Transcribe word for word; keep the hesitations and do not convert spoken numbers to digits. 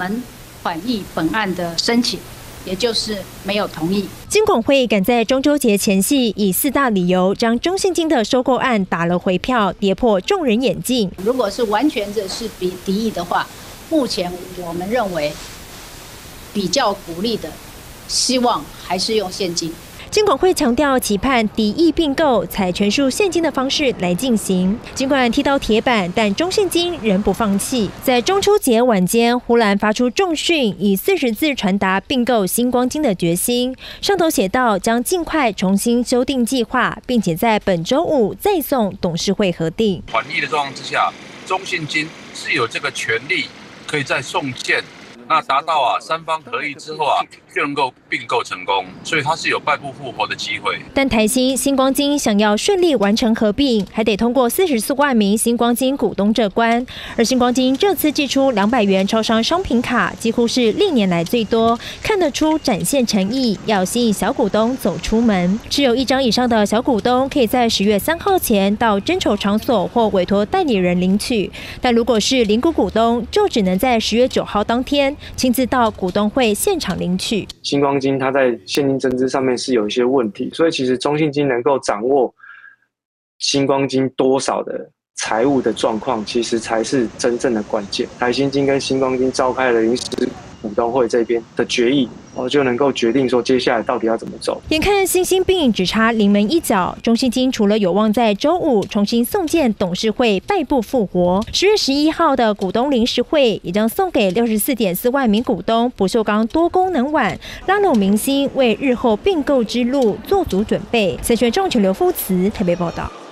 们缓议本案的申请，也就是没有同意。 金管会赶在中秋节前夕，以四大理由将中信金的收购案打了回票，跌破众人眼镜。 如果是完全的是比敌意的话，目前我们认为比较鼓励的，希望还是用现金。 金管会强调，期盼敌意并购，采全数现金的方式来进行。尽管踢到铁板，但中信金仍不放弃。在中秋节晚间，忽然发出重讯，以四十字传达并购星光金的决心。上头写道，将尽快重新修订计划，并且在本周五再送董事会核定。 缓议的状况之下，中信金是有这个权利，可以再送件。那达到啊三方合意之后啊，就能够并购成功，所以它是有败不复活的机会。 但台新、星光金想要顺利完成合并，还得通过四十四万名星光金股东这关。而星光金这次寄出两百元超商商品卡，几乎是历年来最多，看得出展现诚意，要吸引小股东走出门。持有一张以上的小股东，可以在十月三号前到征筹场所或委托代理人领取。但如果是零股股东，就只能在十月九号当天亲自到股东会现场领取。 星光金它在现金增资上面是有一些问题，所以其实中信金能够掌握星光金多少的财务的状况，其实才是真正的关键。台新金跟星光金召开了临时股东会这边的决议，哦，就能够决定说接下来到底要怎么走。 眼看新兴并只差临门一脚，中信金除了有望在周五重新送件董事会败部复活，十月十一号的股东临时会也将送给六十四点四万名股东不锈钢多功能碗，拉拢民心，为日后并购之路做足准备。三选中全刘夫慈台北报道。